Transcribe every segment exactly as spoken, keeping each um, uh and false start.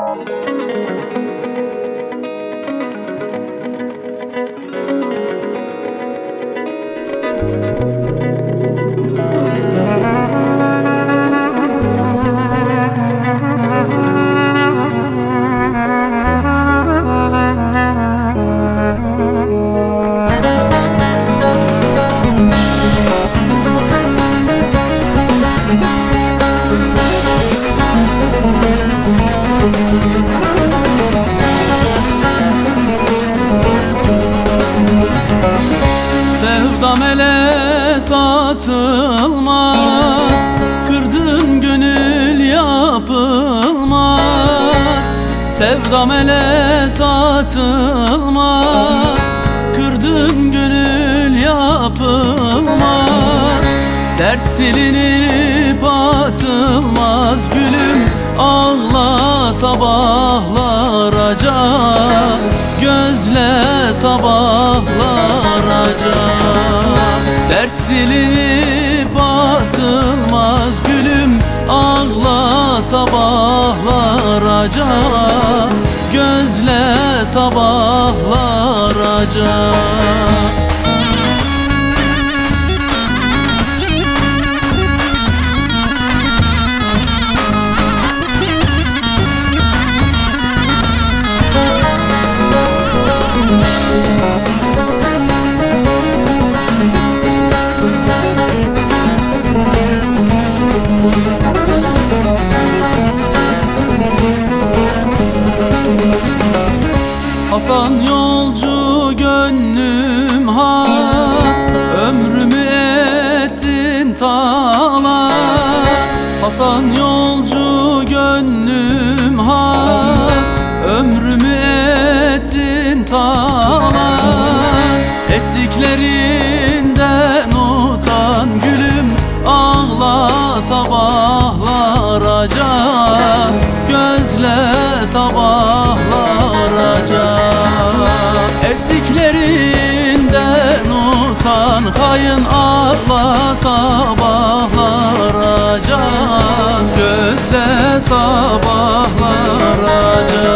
Sevdam ele satılmaz, kırdığın gönül yapılmaz. Sevdam ele satılmaz, kırdığın gönül yapılmaz. Dert silinip atılmaz gülüm, ağla sabahlarca, gözle sabahlarca. Dert silinip atılmaz gülüm, ağla sabahlarca, gözle sabahlarca. Hasan yolcu gönlüm ha, ömrümü ettin tala. Hasan yolcu gönlüm ha, ömrümü ettin tala. Ettiklerinden utan gülüm, ağla sabahlarca, gözle sabahlarca. Ettiklerinden utan hain, ağla sabahlarca, gözle sabahlarca.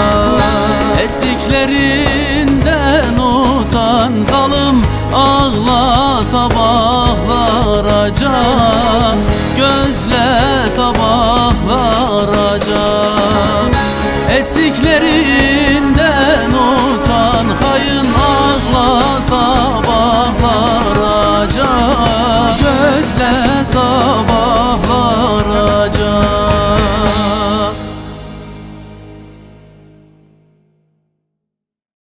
Ettiklerinden utan zalim, ağla sabahlarca, gözle sabahlarca.